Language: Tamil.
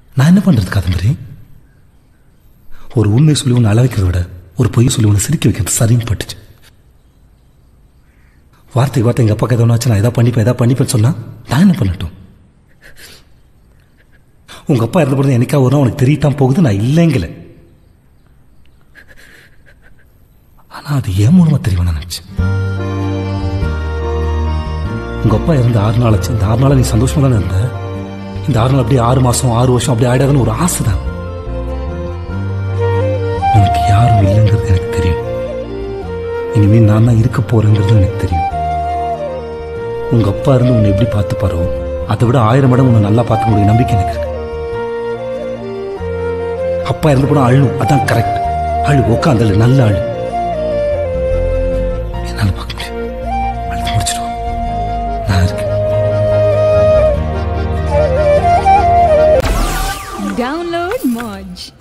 நான் என்ன பண்றது காதம்பரி? ஒரு உண்மையை சொல்லி ஒன்று அள வைக்கிறத விட ஒரு பொய் சொல்லி ஒன்று சிரிக்க வைக்கிறது சரின்னு பட்டுச்சு. வார்த்தை எங்கள் அப்பா எதாவது வச்சு நான் எதாவது பண்ணிப்பேன்னு சொன்னா நான் என்ன பண்ணட்டும்? உங்க அப்பா இறந்த பொழுது என்னைக்கா ஒரு உனக்கு தெரியத்தான் போகுது, நான் இல்லைங்கல. ஆனா அது ஏன் மூலமா தெரியும் நான் நினைச்சேன். உங்க அப்பா இறந்த 6 நாள் ஆச்சு. இந்த 6 நாளா நீ சந்தோஷமா தானே இருந்த. இந்த 6 நாள் அப்படியே 6 மாசம் 6 வருஷம் அப்படி ஆயிடாதுன்னு ஒரு ஆசை தான். உனக்கு யாரும் இல்லைங்கிறது எனக்கு தெரியும். இனிமேல் நான் தான் இருக்க போறேங்கிறது எனக்கு தெரியும். உங்க அப்பா இருந்து உன்னை எப்படி பார்த்துப்பாரோ அதை விட 1000 மடங்கு உன்னை நல்லா பார்த்துக்க முடியும் நம்பிக்கை எனக்கு இருக்கு. அப்பா இறந்து போனா அழும், அதான் கரெக்ட். அழு, உட்காந்தல நல்ல அழு. என்னால பார்க்க முடியும். அழுது முடிச்சிடுவோம். நான் இருக்கேன். Download Moj.